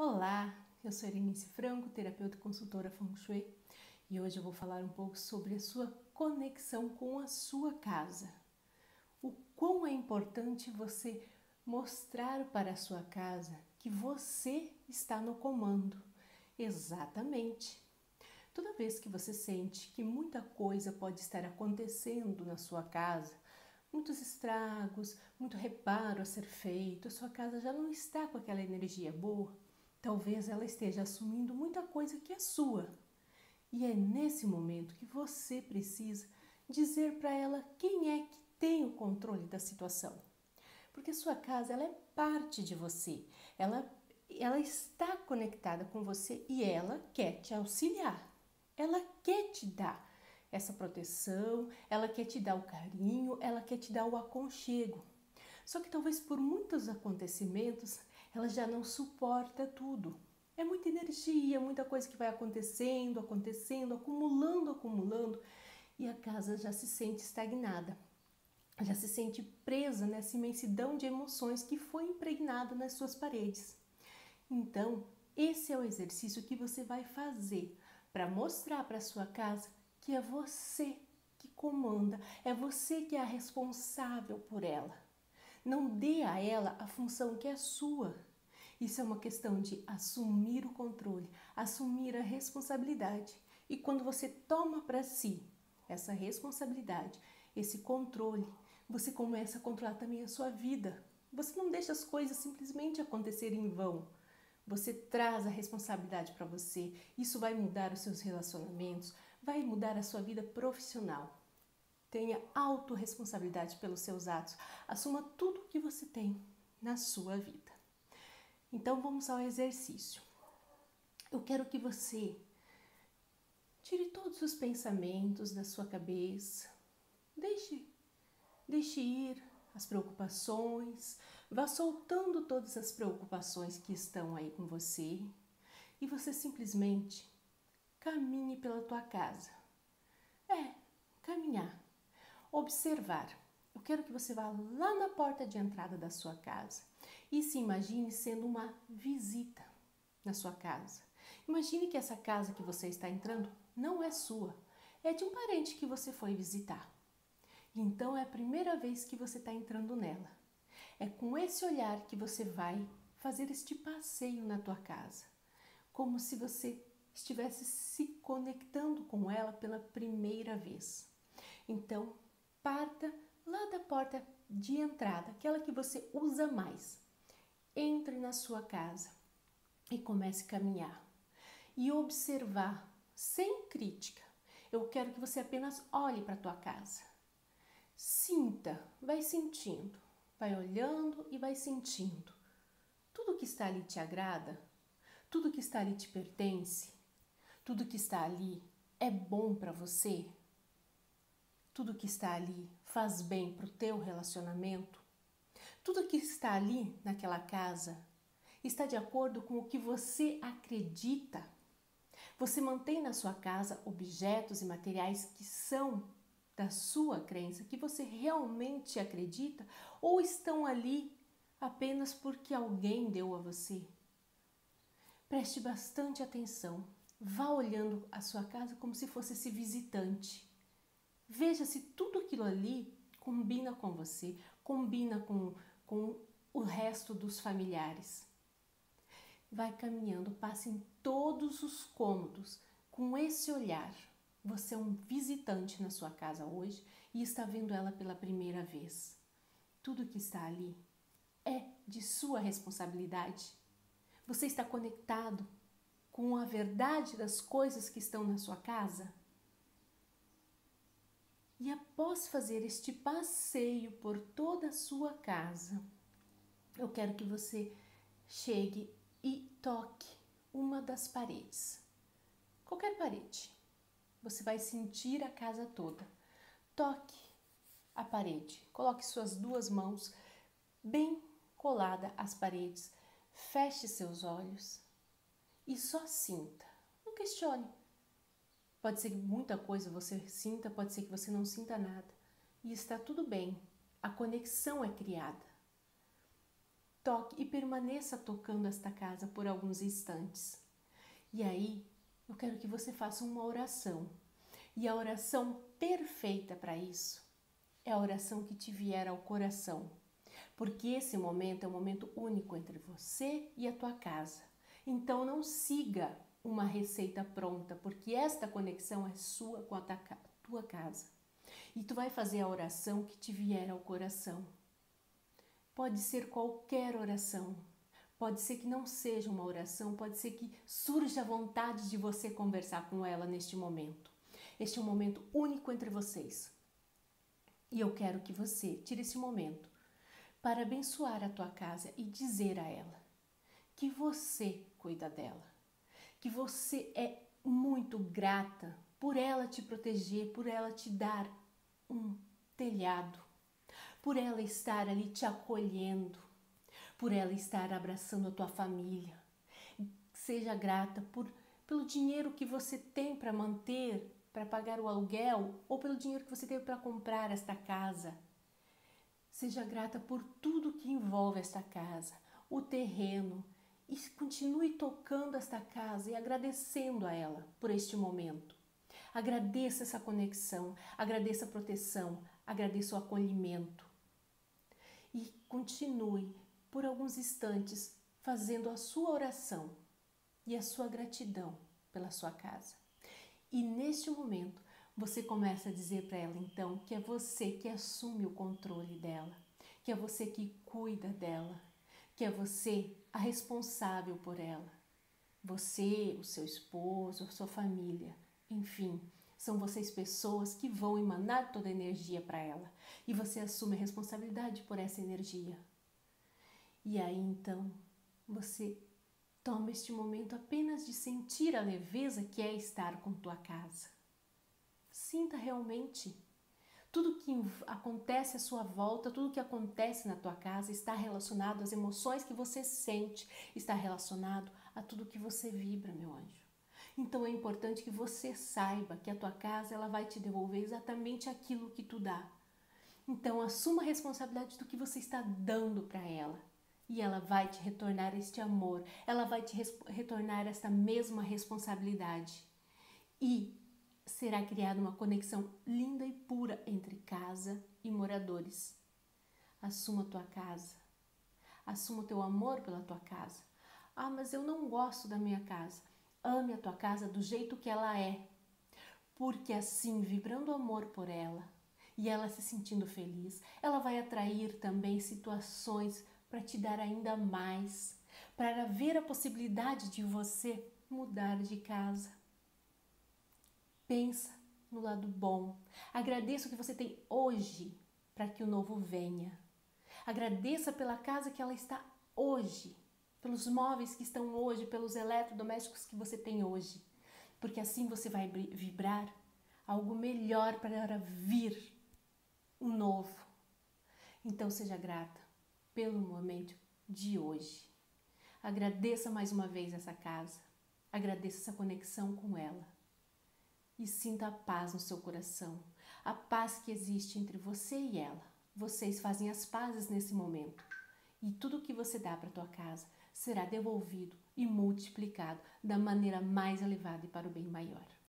Olá, eu sou Erenice Franco, terapeuta e consultora Feng Shui, e hoje eu vou falar um pouco sobre a sua conexão com a sua casa. O quão é importante você mostrar para a sua casa que você está no comando. Exatamente. Toda vez que você sente que muita coisa pode estar acontecendo na sua casa, muitos estragos, muito reparo a ser feito, a sua casa já não está com aquela energia boa, talvez ela esteja assumindo muita coisa que é sua. E é nesse momento que você precisa dizer para ela quem é que tem o controle da situação. Porque a sua casa ela é parte de você, ela está conectada com você e ela quer te auxiliar. Ela quer te dar essa proteção, ela quer te dar o carinho, ela quer te dar o aconchego. Só que talvez por muitos acontecimentos ela já não suporta tudo. É muita energia, muita coisa que vai acontecendo, acumulando, e a casa já se sente estagnada. Já se sente presa nessa imensidão de emoções que foi impregnada nas suas paredes. Então, esse é o exercício que você vai fazer para mostrar para a sua casa que é você que comanda, é você que é a responsável por ela. Não dê a ela a função que é sua. Isso é uma questão de assumir o controle, assumir a responsabilidade. E quando você toma para si essa responsabilidade, esse controle, você começa a controlar também a sua vida. Você não deixa as coisas simplesmente acontecerem em vão. Você traz a responsabilidade para você. Isso vai mudar os seus relacionamentos, vai mudar a sua vida profissional. Tenha autorresponsabilidade pelos seus atos. Assuma tudo o que você tem na sua vida. Então vamos ao exercício. Eu quero que você tire todos os pensamentos da sua cabeça. Deixe ir as preocupações. Vá soltando todas as preocupações que estão aí com você. E você simplesmente caminhe pela tua casa. Caminhar. Observar. Eu quero que você vá lá na porta de entrada da sua casa e se imagine sendo uma visita na sua casa. Imagine que essa casa que você está entrando não é sua, é de um parente que você foi visitar. Então é a primeira vez que você está entrando nela. É com esse olhar que você vai fazer este passeio na tua casa, como se você estivesse se conectando com ela pela primeira vez. Então, parta lá da porta de entrada, aquela que você usa mais. Entre na sua casa e comece a caminhar e observar sem crítica. Eu quero que você apenas olhe para a tua casa. Sinta, vai sentindo, vai olhando e vai sentindo. Tudo que está ali te agrada? Tudo que está ali te pertence? Tudo que está ali é bom para você? Tudo que está ali faz bem para o teu relacionamento? Tudo que está ali naquela casa está de acordo com o que você acredita? Você mantém na sua casa objetos e materiais que são da sua crença, que você realmente acredita, ou estão ali apenas porque alguém deu a você? Preste bastante atenção. Vá olhando a sua casa como se fosse esse visitante. Veja se tudo aquilo ali combina com você, combina com o resto dos familiares. Vai caminhando, passe em todos os cômodos com esse olhar. Você é um visitante na sua casa hoje e está vendo ela pela primeira vez. Tudo que está ali é de sua responsabilidade. Você está conectado com a verdade das coisas que estão na sua casa? E após fazer este passeio por toda a sua casa, eu quero que você chegue e toque uma das paredes. Qualquer parede. Você vai sentir a casa toda. Toque a parede. Coloque suas duas mãos bem coladas às paredes. Feche seus olhos e só sinta. Não questione. Pode ser que muita coisa você sinta, pode ser que você não sinta nada. E está tudo bem. A conexão é criada. toque e permaneça tocando esta casa por alguns instantes. E aí, eu quero que você faça uma oração. E a oração perfeita para isso é a oração que te vier ao coração. Porque esse momento é um momento único entre você e a tua casa. Então não siga uma receita pronta, porque esta conexão é sua com a tua casa. E tu vai fazer a oração que te vier ao coração. Pode ser qualquer oração. Pode ser que não seja uma oração, pode ser que surja a vontade de você conversar com ela neste momento. Este é um momento único entre vocês. E eu quero que você tire esse momento para abençoar a tua casa e dizer a ela que você cuida dela, que você é muito grata por ela te proteger, por ela te dar um telhado, por ela estar ali te acolhendo, por ela estar abraçando a tua família. Seja grata pelo dinheiro que você tem para manter, para pagar o aluguel, ou pelo dinheiro que você tem para comprar esta casa. Seja grata por tudo que envolve esta casa, o terreno, e continue tocando esta casa e agradecendo a ela por este momento. Agradeça essa conexão, agradeça a proteção, agradeça o acolhimento. E continue por alguns instantes fazendo a sua oração e a sua gratidão pela sua casa. E neste momento, você começa a dizer para ela então que é você que assume o controle dela, que é você que cuida dela, que é você a responsável por ela. Você, o seu esposo, a sua família, enfim, são vocês pessoas que vão emanar toda a energia para ela e você assume a responsabilidade por essa energia. E aí então, você toma este momento apenas de sentir a leveza que é estar com tua casa. Sinta realmente. Tudo que acontece à sua volta, tudo que acontece na tua casa está relacionado às emoções que você sente, está relacionado a tudo que você vibra, meu anjo. Então é importante que você saiba que a tua casa ela vai te devolver exatamente aquilo que tu dá. Então assuma a responsabilidade do que você está dando para ela. E ela vai te retornar este amor, ela vai te retornar esta mesma responsabilidade. E será criada uma conexão linda e pura entre casa e moradores. Assuma a tua casa. Assuma o teu amor pela tua casa. Ah, mas eu não gosto da minha casa. Ame a tua casa do jeito que ela é. Porque assim, vibrando amor por ela e ela se sentindo feliz, ela vai atrair também situações para te dar ainda mais, para ver a possibilidade de você mudar de casa. Pensa no lado bom. Agradeça o que você tem hoje para que o novo venha. Agradeça pela casa que ela está hoje, pelos móveis que estão hoje, pelos eletrodomésticos que você tem hoje. Porque assim você vai vibrar algo melhor para vir, um novo. Então seja grata pelo momento de hoje. Agradeça mais uma vez essa casa. Agradeça essa conexão com ela. E sinta a paz no seu coração, a paz que existe entre você e ela. Vocês fazem as pazes nesse momento. E tudo que você dá para a tua casa será devolvido e multiplicado da maneira mais elevada e para o bem maior.